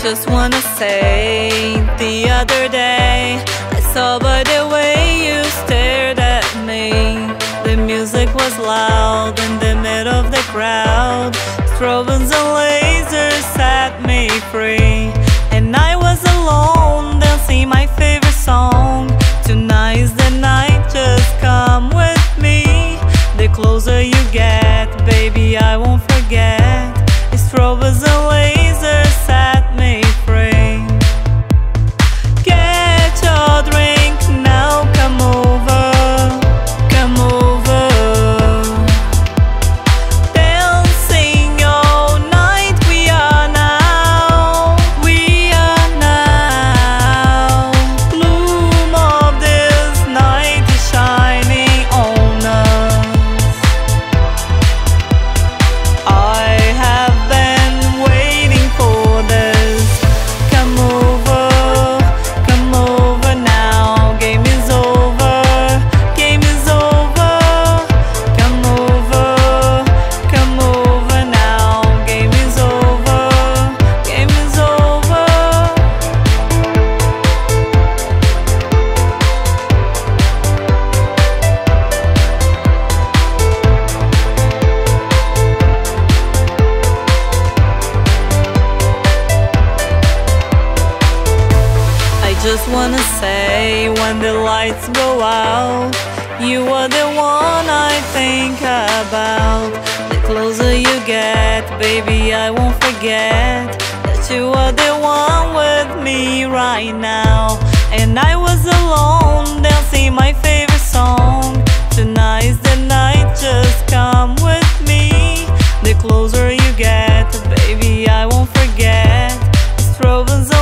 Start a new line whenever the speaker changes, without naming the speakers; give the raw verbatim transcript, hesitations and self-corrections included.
just wanna say, the other day I saw by the way you stared at me. The music was loud in the middle of the crowd. Strobes and lasers set me free, and I was alone dancing my favorite song. Tonight's the night, just come with me. The closer you get, baby, I won't forget. Strobes and lasers set me free. Get your drink now, come over, come over. Dancing all night, we are now, we are now. Bloom of this night is shining on us. I have been waiting for this. Come over, come over now. Game is over, game is over. Come over, come over now. Game is over, game is over. I just wanna say, when the lights go out, you are the one I think about. The closer you get, baby, I won't forget that you are the one with me right now. And I was alone dancing my favorite song. Tonight's the night, just come with me. The closer you get, baby, I won't forget. Strobes